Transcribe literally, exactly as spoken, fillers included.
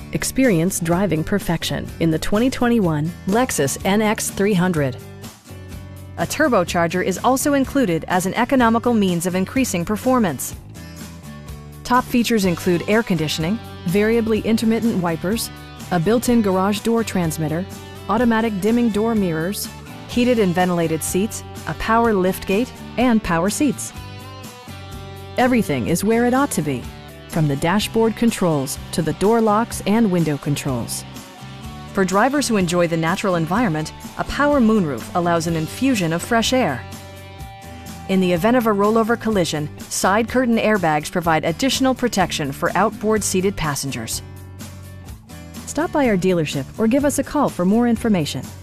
Experience driving perfection in the twenty twenty-one Lexus N X three hundred. A turbocharger is also included as an economical means of increasing performance. Top features include air conditioning, variably intermittent wipers, a built-in garage door transmitter, automatic dimming door mirrors, heated and ventilated seats, a power liftgate, and power seats. Everything is where it ought to be, from the dashboard controls to the door locks and window controls. For drivers who enjoy the natural environment, a power moonroof allows an infusion of fresh air. In the event of a rollover collision, side curtain airbags provide additional protection for outboard seated passengers. Stop by our dealership or give us a call for more information.